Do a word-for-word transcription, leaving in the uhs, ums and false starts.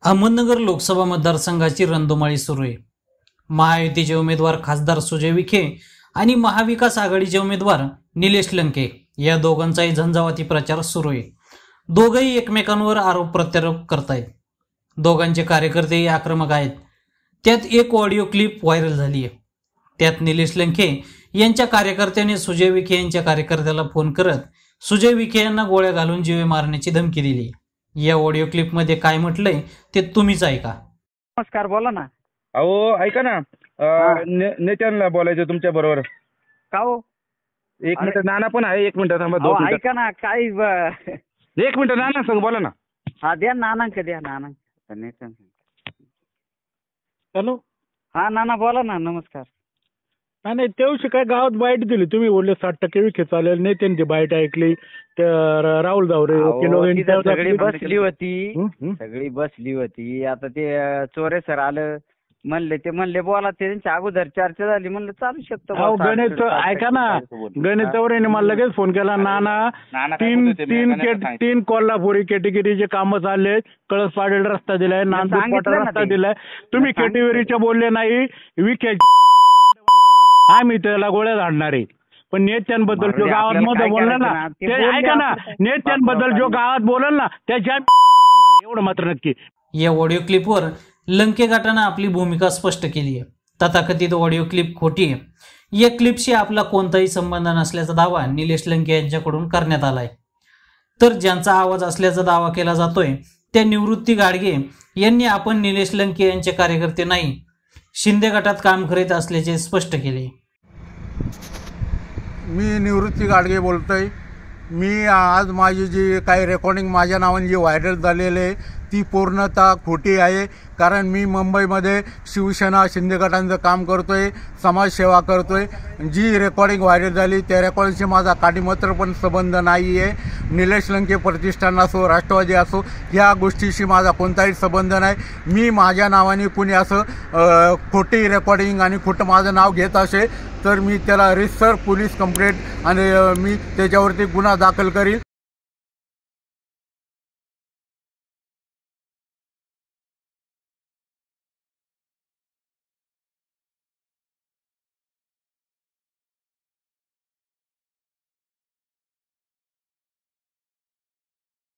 अहमदनगर लोकसभा मतदारसंघाची रणधुमाळी सुरू आहे। महायुतीचे उमेदवार खासदार सुजय विखे आणि महाविकास आघाडीचे उमेदवार निलेश लंके या दोघांचाही झंझावाती प्रचार सुरू आहे। दोघेही एकमेकांवर आरोप प्रत्यारोप करतायत। दोघांचे कार्यकर्तेही आक्रमक आहेत। त्यात एक ऑडिओ क्लिप व्हायरल झाली आहे। त्यात निलेश लंके यांच्या कार्यकर्त्याने सुजय विखे यांच्या कार्यकर्त्याला फोन करत सुजय विखे यांना गोळ्या घालून जीवे मारण्याची धमकी दिली। या ऑडिओ क्लिप मध्ये काय म्हटलंय ते तुम्हीच ऐका। नमस्कार, बोला ना। अहो ऐका ना, नेत्यांना बोलायचं तुमच्या बरोबर। का हो? एक मिनिट, नाना पण आहे। एक मिनिट थांबा, दोन मिनिट। ऐका ना, काय एक मिनिट, नाना संग बोला ना। हा द्या, नानांक द्या, नानांक। हॅलो, हा नाना बोला ना। नमस्कार। नाही नाही, तेवढी काय गावात बाईट दिली तुम्ही, बोलले साठ टक्के विखे चालेल। नेत्यांची बाईट ऐकली, तर राहुल जावरे सगळी बसली होती सगळी बसली होती आता ते चोरे सर आलं, म्हणले ते म्हणले बोला, त्यांच्या अगोदर चर्चा झाली, म्हणलं चालू शकतो। गणेश ऐका ना, गणेश चौरेने मला लगेच फोन केला, नाना तीन तीन तीन कोल्हापुरी कॅटेगरीचे काम चालले, कळस पाडेल रस्ता दिलाय, नांदूर रस्ता दिलाय, तुम्ही कॅटेगरीचे बोलले नाही। विखे आम्ही त्याला गोळ्या झाडणार आहे, पण नेत्यांबद्दल जो गावात मध्ये बोलला ना, ते ऐका ना, नेत्यांबद्दल जो गावात बोलल ना त्याच्या एवढं मात्र नक्की। या ऑडिओ क्लिपवर लंके गटानं आपली भूमिका स्पष्ट केली आहे। तथाकथित ऑडिओ क्लिप खोटी आहे। या क्लिपशी आपला कोणताही संबंध नसल्याचा दावा निलेश लंके यांच्याकडून करण्यात आलाय। तर ज्यांचा आवाज असल्याचा दावा केला जातोय त्या निवृत्ती गाडगे यांनी आपण निलेश लंके यांचे कार्यकर्ते नाही, शिंदे गटात काम करीत असल्याचे स्पष्ट केले। मी निवृत्ती गाडगे बोलतोय। मी आज माझी जी काही रेकॉर्डिंग माझ्या नावाने जी व्हायरल झालेली आहे ती पूर्णतः खोटी आहे। कारण मी मुंबईमध्ये शिवसेना शिंदे गटांचं काम करतोय, समाजसेवा करतोय। जी रेकॉर्डिंग व्हायरल झाली त्या रेकॉर्डिंगशी माझा काडीमात्र पण संबंध नाही आहे। निलेश लंके प्रतिष्ठान असो, राष्ट्रवादी असो, या गोष्टीशी माझा कोणताही संबंध नाही। मी माझ्या नावाने कुणी असं खोटी रेकॉर्डिंग आणि खोटं माझं नाव घेत असेल तर मी त्याला रितसर पोलीस कंप्लेंट आणि मी त्याच्यावरती गुन्हा दाखल करील।